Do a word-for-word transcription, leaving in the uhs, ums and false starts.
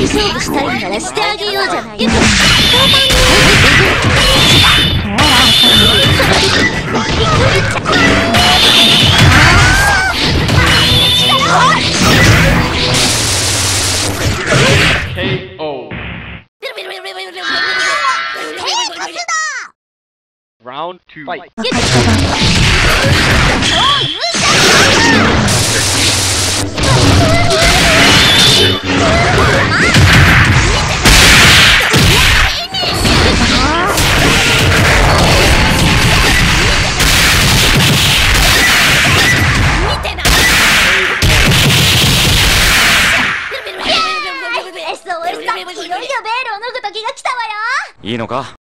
勝負したいからしてあげようじゃないか。 ケーオー Round two fight. いよいよベールを脱ぐ時が来たわよ。 いいのか？